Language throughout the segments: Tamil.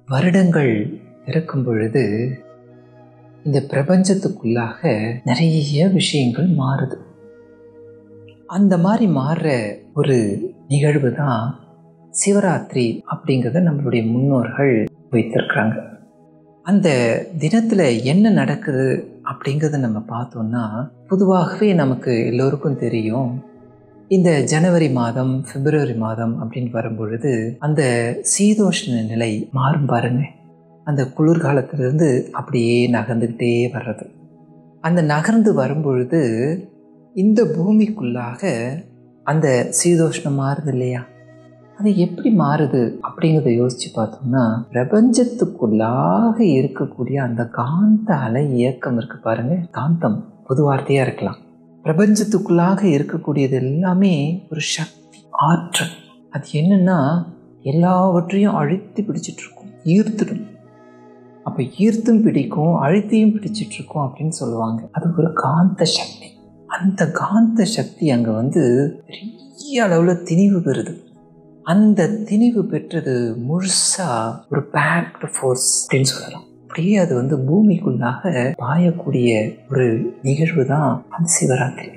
வருடங்கள் இருக்கும் பொழுது இந்த பிரபஞ்சத்துக்குள்ளாக நிறைய விஷயங்கள் மாறுது. அந்த மாதிரி மாறுற ஒரு நிகழ்வு தான் சிவராத்திரி அப்படிங்கிறத நம்மளுடைய முன்னோர்கள் வைத்திருக்கிறாங்க. அந்த தினத்தில் என்ன நடக்குது அப்படிங்கிறத நம்ம பார்த்தோம்னா, பொதுவாகவே நமக்கு எல்லோருக்கும் தெரியும், இந்த ஜனவரி மாதம், பிப்ரவரி மாதம் அப்படின்னு வரும்பொழுது அந்த சீதோஷ்ண நிலை மாறும் பாருங்க. அந்த குளிர்காலத்திலிருந்து அப்படியே நகர்ந்துக்கிட்டே வர்றது. அந்த நகர்ந்து வரும்பொழுது இந்த பூமிக்குள்ளாக அந்த சீதோஷ்ணம் மாறுது இல்லையா? அது எப்படி மாறுது அப்படிங்கிறத யோசிச்சு பார்த்தோம்னா, பிரபஞ்சத்துக்குள்ளாக இருக்கக்கூடிய அந்த காந்த அலை இயக்கம் இருக்கு பாருங்க. காந்தம் பொது வார்த்தையா இருக்கலாம். பிரபஞ்சத்துக்குள்ளாக இருக்கக்கூடியது எல்லாமே ஒரு சக்தி, ஆற்றல். அது என்னன்னா எல்லாவற்றையும் அழுத்தி பிடிச்சிட்டு இருக்கும், ஈர்த்துடும். அப்போ ஈர்த்தும் பிடிக்கும், அழுத்தியும் பிடிச்சிட்டு இருக்கும் அப்படின்னு சொல்லுவாங்க. அது ஒரு காந்த சக்தி. அந்த காந்த சக்தி அங்கே பெரிய அளவில் திணிவு பெறுது. அந்த திணிவு பெற்றது முழுசா ஒரு பேக்டு ஃபோர்ஸ் அப்படின்னு சொல்லலாம். அப்படியே அது பூமிக்குள்ளாக பாயக்கூடிய ஒரு நிகழ்வு தான் அந்த சிவராத்திரி.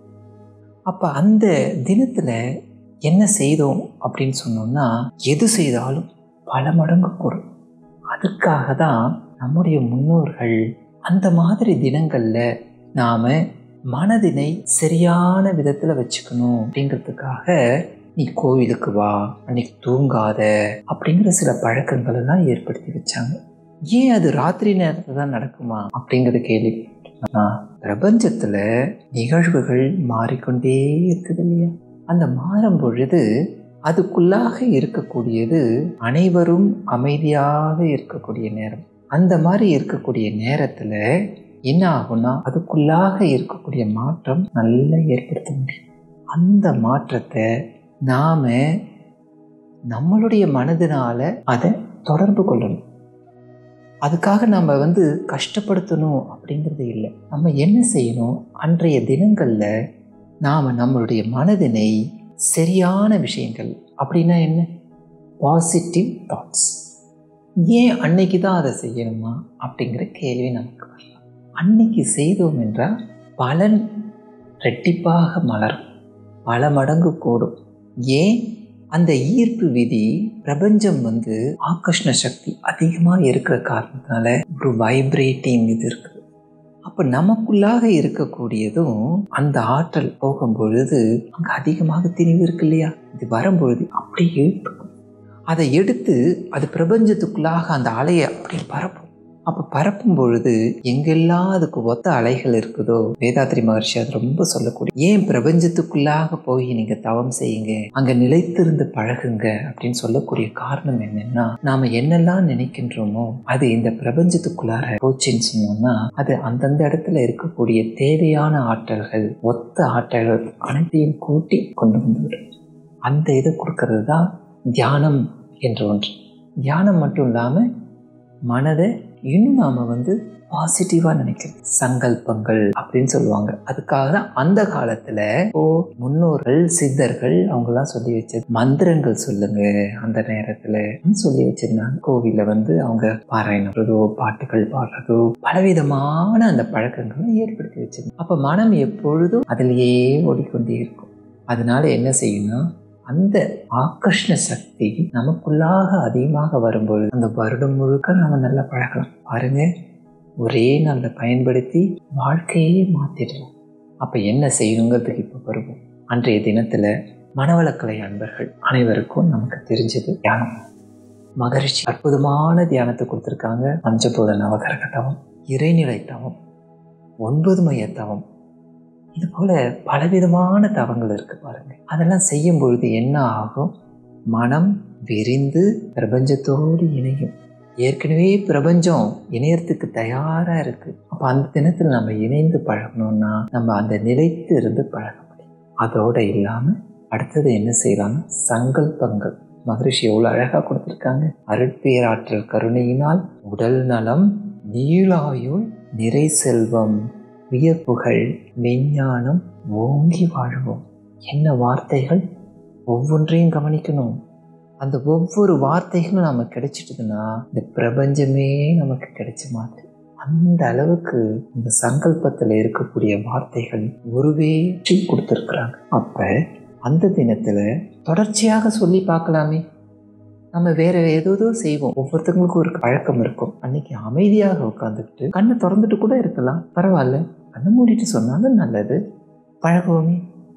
அப்போ அந்த தினத்தில் என்ன செய்தோம் அப்படின்னு சொன்னோம்னா, எது செய்தாலும் பல மடங்கு கூடும். அதுக்காக தான் நம்முடைய முன்னோர்கள் அந்த மாதிரி தினங்களில் நாம் மனதினை சரியான விதத்தில் வச்சுக்கணும் அப்படிங்கிறதுக்காக, நீ கோவிலுக்கு வா, அன்னைக்கு தூங்காத அப்படிங்கிற சில பழக்கங்கள் எல்லாம் ஏற்படுத்தி வச்சாங்க. ஏன் அது ராத்திரி நேரத்தில் தான் நடக்குமா அப்படிங்கிற கேள்வி. பிரபஞ்சத்துல நிகழ்வுகள் மாறிக்கொண்டே இருக்குது இல்லையா? அந்த மாறும் பொழுது அதுக்குள்ளாக இருக்கக்கூடியது அனைவரும் அமைதியாக இருக்கக்கூடிய நேரம். அந்த மாதிரி இருக்கக்கூடிய நேரத்துல என்ன ஆகும்னா, அதுக்குள்ளாக இருக்கக்கூடிய மாற்றம் நல்லா ஏற்படுத்த முடியும். அந்த மாற்றத்தை நாம நம்மளுடைய மனதினால அதை தொடர்பு கொள்ளணும். அதுக்காக நம்ம கஷ்டப்படுத்தணும் அப்படிங்கிறது இல்லை. நம்ம என்ன செய்யணும், அன்றைய தினங்களில் நாம் நம்மளுடைய மனதினை சரியான விஷயங்கள், அப்படின்னா என்ன, பாசிட்டிவ் தாட்ஸ். ஏன் அன்னைக்கு தான் அதை செய்யணுமா அப்படிங்கிற கேள்வி நமக்கு வரலாம். அன்னைக்கு செய்தோம் என்றால் பலன் ரெட்டிப்பாக மலரும், பல மடங்கு கூடும். ஏன்? அந்த ஈர்ப்பு விதி, பிரபஞ்சம் ஆகர்ஷண சக்தி அதிகமாக இருக்கிற காரணத்தினால ஒரு வைப்ரேட்டிங் இது இருக்குது. அப்போ நமக்குள்ளாக இருக்கக்கூடியதும் அந்த ஆற்றல் போகும்பொழுது அங்கே அதிகமாக திணிவு இருக்கு இல்லையா? இது வரும்பொழுது அப்படியே இழுத்துக்கும். அதை எடுத்து அது பிரபஞ்சத்துக்குள்ளாக அந்த அலையை அப்படி பரப்பும். அப்போ பரப்பும் பொழுது எங்கெல்லாம் அதுக்கு ஒத்த அலைகள் இருக்குதோ, வேதாத்ரி மகர்ஷி அது ரொம்ப சொல்லக்கூடிய, ஏன் பிரபஞ்சத்துக்குள்ளாக போய் நீங்க தவம் செய்யுங்க, அங்க நிலைத்திருந்து பழகுங்க அப்படின்னு சொல்லக்கூடிய காரணம் என்னன்னா, நாம என்னெல்லாம் நினைக்கின்றோமோ அது இந்த பிரபஞ்சத்துக்குள்ளார போச்சுன்னு சொன்னோம்னா, அது அந்தந்த இடத்துல இருக்கக்கூடிய தேவையான ஆற்றல்கள், ஒத்த ஆற்றல்கள் அனைத்தையும் கூட்டி கொண்டு வந்துவிடும். அந்த இதை கொடுக்கறது தான் தியானம் என்ற ஒன்று. தியானம் மட்டும் இல்லாம மனதை இன்னும் நாம பாசிட்டிவா நினைக்கிறது, சங்கல்பங்கள் அப்படின்னு சொல்லுவாங்க. அதுக்காக தான் அந்த காலத்துல முன்னோர்கள், சித்தர்கள் அவங்கெல்லாம் சொல்லி வச்சது மந்திரங்கள் சொல்லுங்க அந்த நேரத்துல சொல்லி வச்சிருந்தாங்க. கோவில அவங்க பாராயணம், பாட்டுகள் பாடுறதோ, பலவிதமான அந்த பழக்கங்களை ஏற்படுத்தி வச்சிருந்தாங்க. அப்ப மனம் எப்பொழுதும் அதிலேயே ஓடிக்கொண்டே இருக்கும். அதனால என்ன செய்யணும், அந்த ஆகர்ஷண சக்தி நமக்குள்ளாக அதிகமாக வரும்பொழுது அந்த வருடம் முழுக்க நம்ம நல்லா பழகலாம். பாருங்க, ஒரே நாள்ல பயன்படுத்தி வாழ்க்கையே மாத்திடலாம். அப்ப என்ன செய்யணுங்கிறதுக்கு இப்ப வருவோம். அன்றைய தினத்துல மனவளக்கலை அன்பர்கள் அனைவருக்கும் நமக்கு தெரிஞ்சது தியானம். மகரிஷி அற்புதமான தியானத்தை கொடுத்திருக்காங்க. பஞ்சபூத நவகரக தவம், இறைநிலை தவம், 9 மைய தவம், இது போல பலவிதமான தவங்கள் இருக்கு பாருங்க. அதெல்லாம் செய்யும் பொழுது என்ன ஆகும், மனம் விரிந்து பிரபஞ்சத்தோடு இணையும். ஏற்கனவே பிரபஞ்சம் இணையத்துக்கு தயாரா இருக்கு. அப்ப அந்த தினத்தில் நம்ம இணைந்து பழகணும்னா நம்ம அந்த நிலைத்து இருந்து பழக முடியும். அதோட இல்லாம அடுத்தது என்ன செய்யலாம்னா சங்கல்பங்கள். மகரிஷி எவ்வளவு அழகா கொடுத்திருக்காங்க. அருட்பேராற்றல் கருணையினால் உடல் நலம், நீளாயுள், நிறை செல்வம், வியப்புகள், மெஞ்ஞானம் ஓங்கி வாழ்வோம். என்ன வார்த்தைகள், ஒவ்வொன்றையும் கவனிக்கணும். அந்த ஒவ்வொரு வார்த்தைகளும் நமக்கு கிடைச்சிட்டுதுன்னா இந்த பிரபஞ்சமே நமக்கு கிடைச்ச மாதிரி. அந்த அளவுக்கு இந்த சங்கல்பத்தில் இருக்கக்கூடிய வார்த்தைகள் ஒரு வெற்றி கொடுத்துருக்குறாங்க. அப்போ அந்த தினத்தில் தொடர்ச்சியாக சொல்லி பார்க்கலாமே. நம்ம வேற ஏதோ செய்வோம், ஒவ்வொருத்தவங்களுக்கும் ஒரு பழக்கம் இருக்கும். அன்னைக்கு அமைதியாக உட்காந்துக்கிட்டு கண்ணை திறந்துட்டு கூட இருக்கலாம், பரவாயில்ல, கண்ணை மூடிட்டு சொன்னாலும் நல்லது, பழகுவோமே.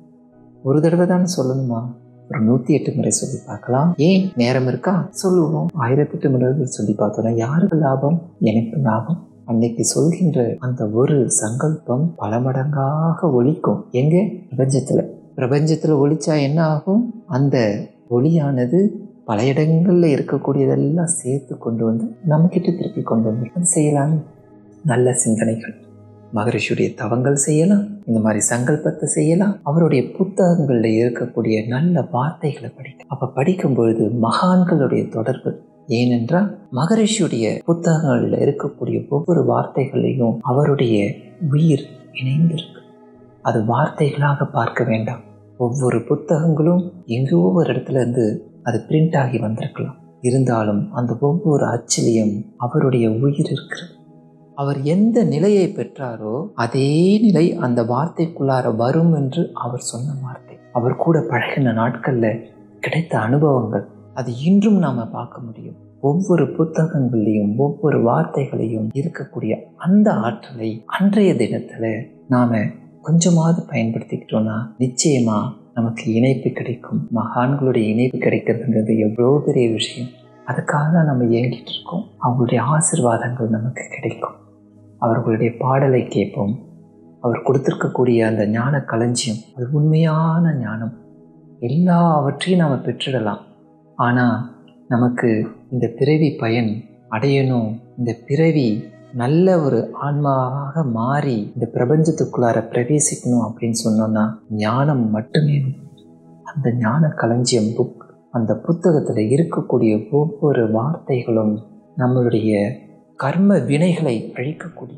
ஒரு தடவை தானே சொல்லணுமா? ஒரு 108 முறை சொல்லி பார்க்கலாம். ஏன் நேரம் இருக்கா? சொல்லுவோம். 1008 முறை சொல்லி பார்த்தோன்னா யாருக்கு லாபம்? எனக்கு லாபம். அன்னைக்கு சொல்கின்ற அந்த ஒரு சங்கல்பம் பல மடங்காக ஒலிக்கும். எங்க? பிரபஞ்சத்தில் ஒலிச்சா என்ன ஆகும்? அந்த ஒளியானது பல இடங்களில் இருக்கக்கூடியதெல்லாம் சேர்த்து கொண்டு வந்து நம்மக்கிட்ட திருப்பி கொண்டு வந்து செய்யலாம். நல்ல சிந்தனைகள், மகரிஷியுடைய தவங்கள் செய்யலாம், இந்த மாதிரி சங்கல்பத்தை செய்யலாம். அவருடைய புத்தகங்களில் இருக்கக்கூடிய நல்ல வார்த்தைகளை படிக்க. அப்போ படிக்கும் பொழுது மகான்களுடைய தொடர்பு. ஏனென்றால் மகரிஷியுடைய புத்தகங்களில் இருக்கக்கூடிய ஒவ்வொரு வார்த்தைகளையும் அவருடைய உயிர் இணைந்திருக்கு. அது வார்த்தைகளாக பார்க்க வேண்டாம். ஒவ்வொரு புத்தகங்களும் எங்கோ ஒரு இடத்துல இருந்து அது பிரிண்ட் ஆகி வந்திருக்கலாம். இருந்தாலும் அந்த ஒவ்வொரு அச்சிலையும் அவருடைய உயிர் இருக்கிறது. அவர் எந்த நிலையை பெற்றாரோ அதே நிலை அந்த வார்த்தைக்குள்ளார வரும் என்று அவர் சொன்ன வார்த்தை. அவர் கூட பழகின நாட்களில் கிடைத்த அனுபவங்கள், அது இன்றும் நாம் பார்க்க முடியும். ஒவ்வொரு புத்தகங்களையும் ஒவ்வொரு வார்த்தைகளையும் இருக்கக்கூடிய அந்த ஆற்றலை அன்றைய தினத்தில் நாம் கொஞ்சமாவது பயன்படுத்திக்கிட்டோன்னா நிச்சயமா நமக்கு இணைப்பு கிடைக்கும். மகான்களுடைய இணைப்பு கிடைக்கிறதுங்கிறது எவ்வளோ பெரிய விஷயம். அதுக்காக தான் நம்ம இயங்கிட்டு இருக்கோம். அவங்களுடைய ஆசீர்வாதங்கள் நமக்கு கிடைக்கும். அவர்களுடைய பாடலை கேட்போம். அவர் கொடுத்துருக்கக்கூடிய அந்த ஞான களஞ்சியம், அது உண்மையான ஞானம். எல்லாவற்றையும் நாம் பெற்றிடலாம். ஆனால் நமக்கு இந்த பிறவி பயன் அடையணும், இந்த பிறவி நல்ல ஒரு ஆன்மாவாக மாறி இந்த பிரபஞ்சத்துக்குள்ளார பிரவேசிக்கணும் அப்படின்னு சொன்னோன்னா ஞானம் மட்டுமே. அந்த ஞான களஞ்சியம் புக், அந்த புத்தகத்தில் இருக்கக்கூடிய ஒவ்வொரு வார்த்தைகளும் நம்மளுடைய கர்ம வினைகளை அழிக்கக்கூடிய.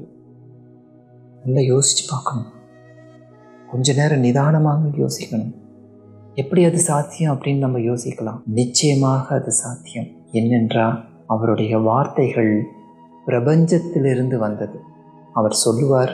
நல்லா யோசிச்சு பார்க்கணும். கொஞ்ச நேரம் நிதானமாக யோசிக்கணும். எப்படி அது சாத்தியம் அப்படின்னு நம்ம யோசிக்கலாம். நிச்சயமாக அது சாத்தியம். என்னென்றால் அவருடைய வார்த்தைகள் பிரபஞ்சத்திலிருந்து வந்தது. அவர் சொல்லுவார்,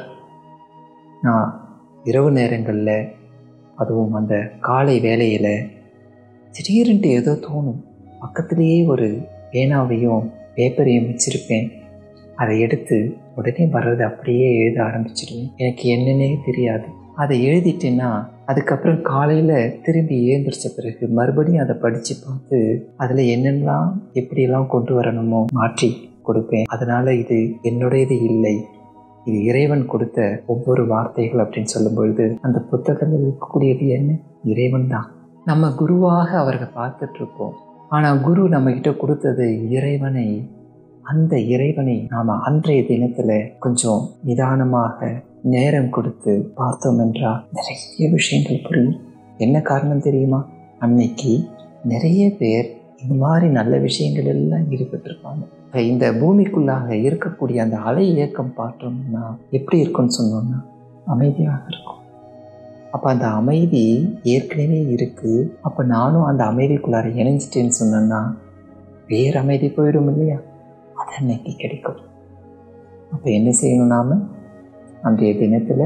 நான் இரவு நேரங்களில், அதுவும் அந்த காலை வேளையில் திடீரென்று ஏதோ தோணும். பக்கத்திலேயே ஒரு பேனாவையும் பேப்பரையும் வச்சுருப்பேன். அதை எடுத்து உடனே வர்றது அப்படியே எழுத ஆரம்பிச்சிடுவேன். எனக்கு என்னன்னே தெரியாது. அதை எழுதிட்டேன்னா அதுக்கப்புறம் காலையில் திரும்பி எழுந்திரிச்ச பிறகு மறுபடியும் அதை படித்து பார்த்து அதில் என்னென்னலாம் எப்படியெல்லாம் கொண்டு வரணுமோ மாற்றி கொடுப்பேன். அதனால் இது என்னுடையது இல்லை, இது இறைவன் கொடுத்த ஒவ்வொரு வார்த்தைகள் அப்படின்னு சொல்லும் பொழுது அந்த புத்தகத்தில் இருக்கக்கூடியது என்ன? இறைவன் தான். நம்ம குருவாக அவரை பார்த்துட்ருக்கோம். ஆனால் குரு நம்மக்கிட்ட கொடுத்தது இறைவனை. அந்த இறைவனை நாம் அன்றைய தினத்தில் கொஞ்சம் நிதானமாக நேரம் கொடுத்து பார்த்தோம் என்றால் நிறைய விஷயங்கள் புரியும். என்ன காரணம் தெரியுமா? அன்னைக்கு நிறைய பேர் இந்த மாதிரி நல்ல விஷயங்கள் எல்லாம் ஈடுபட்டிருப்பாங்க. இந்த பூமிக்குள்ளாக இருக்கக்கூடிய அந்த அலை இயக்கம் பார்த்தோம்னா எப்படி இருக்குன்னு சொன்னோம்னா அமைதியாக இருக்கும். அப்போ அந்த அமைதி ஏற்கனவே இருக்குது. அப்போ நானும் அந்த அமைதிக்குள்ளார இணைஞ்சிட்டேன்னு சொன்னேன்னா வேறு அமைதி போயிடும் இல்லையா? அது அன்னைக்கு கிடைக்கும். அப்போ என்ன செய்யணும்? நாம் அன்றைய தினத்தில்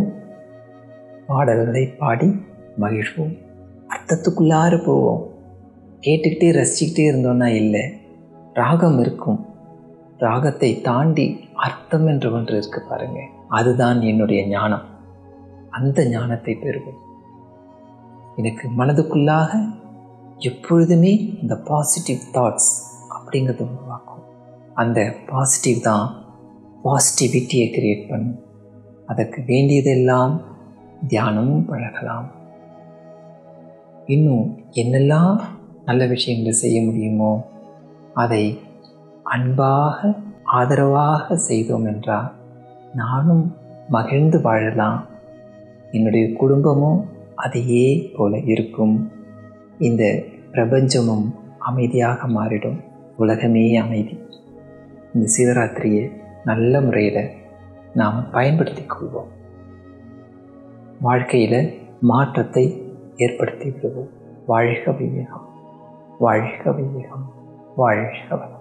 பாடல்களை பாடி மகிழ்வோம், அர்த்தத்துக்குள்ளார போவோம். கேட்டுக்கிட்டே ரசிச்சுக்கிட்டே இருந்தோன்னா இல்லை, ராகம் இருக்கும். ராகத்தை தாண்டி அர்த்தம் என்று ஒன்று இருக்கு பாருங்க, அதுதான் என்னுடைய ஞானம். அந்த ஞானத்தை பெறுவோம். எனக்கு மனதுக்குள்ளாக எப்பொழுதுமே இந்த பாசிட்டிவ் தாட்ஸ் அப்படிங்கிறது உருவாக்கும். அந்த பாசிட்டிவ் தான் பாசிட்டிவிட்டியை கிரியேட் பண்ணும். அதற்கு வேண்டியதெல்லாம் தியானமும் பழகலாம். இன்னும் என்னெல்லாம் நல்ல விஷயங்களை செய்ய முடியுமோ அதை அன்பாக ஆதரவாக செய்தோம் என்றால் நானும் மகிழ்ந்து வாழலாம். என்னுடைய குடும்பமும் அதையே போல இருக்கும். இந்த பிரபஞ்சமும் அமைதியாக மாறிடும். உலகமே அமைதி. இந்த சிவராத்திரியை நல்ல முறையில் நாம் பயன்படுத்தி கொள்வோம். வாழ்க்கையில் மாற்றத்தை ஏற்படுத்தி விடுவோம். வாழ்க வையகம். வாழ்க வையகம், வாழ்க வளம்.